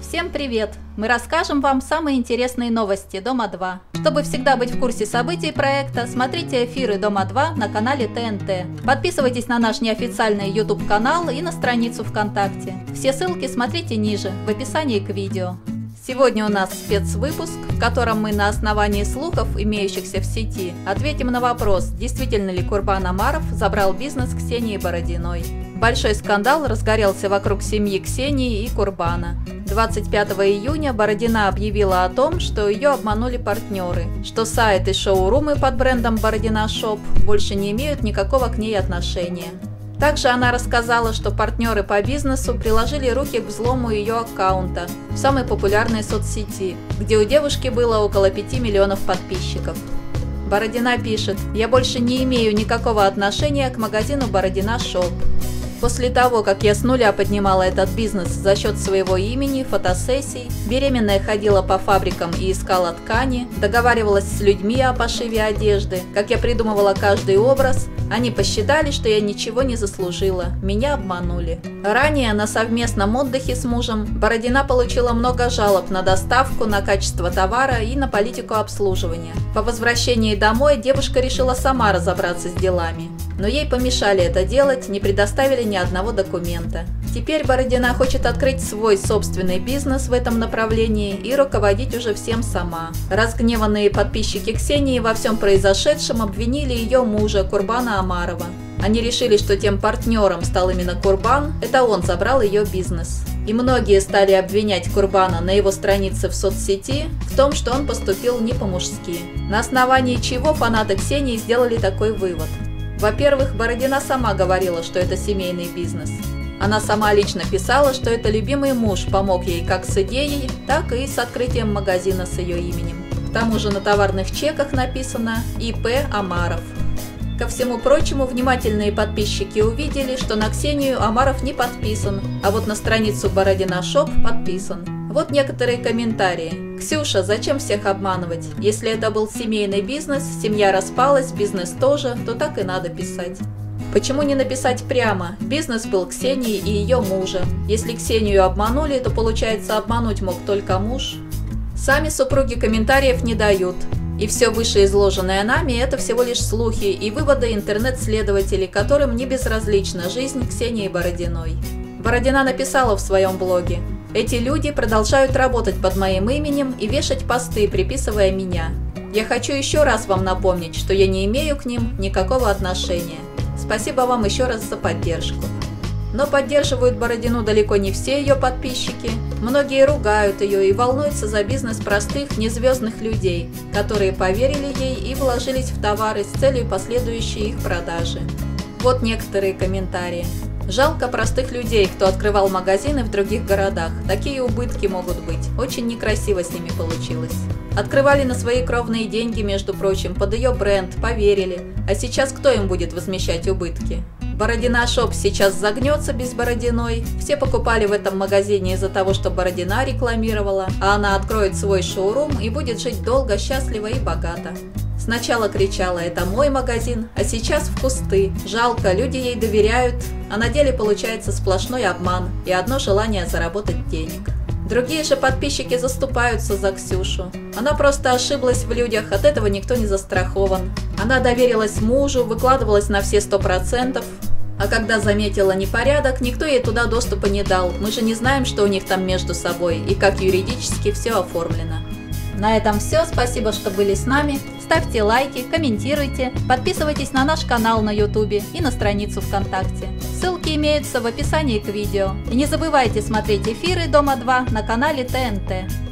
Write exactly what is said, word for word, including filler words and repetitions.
Всем привет! Мы расскажем вам самые интересные новости Дома два. Чтобы всегда быть в курсе событий проекта, смотрите эфиры Дома два на канале Т Н Т. Подписывайтесь на наш неофициальный YouTube канал и на страницу ВКонтакте. Все ссылки смотрите ниже, в описании к видео. Сегодня у нас спецвыпуск, в котором мы на основании слухов, имеющихся в сети, ответим на вопрос, действительно ли Курбан Омаров забрал бизнес Ксении Бородиной. Большой скандал разгорелся вокруг семьи Ксении и Курбана. двадцать пятого июня Бородина объявила о том, что ее обманули партнеры, что сайт и шоурумы под брендом Бородина Шоп больше не имеют никакого к ней отношения. Также она рассказала, что партнеры по бизнесу приложили руки к взлому ее аккаунта в самой популярной соцсети, где у девушки было около пяти миллионов подписчиков. Бородина пишет: «Я больше не имею никакого отношения к магазину Бородина Шоп. После того, как я с нуля поднимала этот бизнес за счет своего имени, фотосессий, беременная ходила по фабрикам и искала ткани, договаривалась с людьми о пошиве одежды, как я придумывала каждый образ, они посчитали, что я ничего не заслужила, меня обманули». Ранее на совместном отдыхе с мужем Бородина получила много жалоб на доставку, на качество товара и на политику обслуживания. По возвращении домой девушка решила сама разобраться с делами. Но ей помешали это делать, не предоставили ни одного документа. Теперь Бородина хочет открыть свой собственный бизнес в этом направлении и руководить уже всем сама. Разгневанные подписчики Ксении во всем произошедшем обвинили ее мужа Курбана Омарова. Они решили, что тем партнером стал именно Курбан, это он забрал ее бизнес. И многие стали обвинять Курбана на его странице в соцсети в том, что он поступил не по-мужски. На основании чего фанаты Ксении сделали такой вывод. Во-первых, Бородина сама говорила, что это семейный бизнес. Она сама лично писала, что это любимый муж помог ей как с идеей, так и с открытием магазина с ее именем. К тому же на товарных чеках написано И П Омаров. Ко всему прочему, внимательные подписчики увидели, что на Ксению Омаров не подписан, а вот на страницу Бородина Шоп подписан. Вот некоторые комментарии. «Ксюша, зачем всех обманывать? Если это был семейный бизнес, семья распалась, бизнес тоже, то так и надо писать». Почему не написать прямо? Бизнес был Ксении и ее мужа. Если Ксению обманули, то получается обмануть мог только муж. Сами супруги комментариев не дают. И все вышеизложенное нами – это всего лишь слухи и выводы интернет-следователей, которым не безразлична жизнь Ксении Бородиной. Бородина написала в своем блоге: «Эти люди продолжают работать под моим именем и вешать посты, приписывая меня. Я хочу еще раз вам напомнить, что я не имею к ним никакого отношения. Спасибо вам еще раз за поддержку». Но поддерживают Бородину далеко не все ее подписчики. Многие ругают ее и волнуются за бизнес простых, незвездных людей, которые поверили ей и вложились в товары с целью последующей их продажи. Вот некоторые комментарии. «Жалко простых людей, кто открывал магазины в других городах. Такие убытки могут быть. Очень некрасиво с ними получилось. Открывали на свои кровные деньги, между прочим, под ее бренд, поверили. А сейчас кто им будет возмещать убытки? Бородина Шоп сейчас загнется без Бородиной. Все покупали в этом магазине из-за того, что Бородина рекламировала, а она откроет свой шоурум и будет жить долго, счастливо и богато. Сначала кричала: это мой магазин, а сейчас в кусты. Жалко, люди ей доверяют, а на деле получается сплошной обман и одно желание заработать денег». Другие же подписчики заступаются за Ксюшу. Она просто ошиблась в людях, от этого никто не застрахован. Она доверилась мужу, выкладывалась на все сто процентов. А когда заметила непорядок, никто ей туда доступа не дал. Мы же не знаем, что у них там между собой и как юридически все оформлено. На этом все. Спасибо, что были с нами. Ставьте лайки, комментируйте, подписывайтесь на наш канал на ютубе и на страницу ВКонтакте. Ссылки имеются в описании к видео. И не забывайте смотреть эфиры Дома два на канале Т Н Т.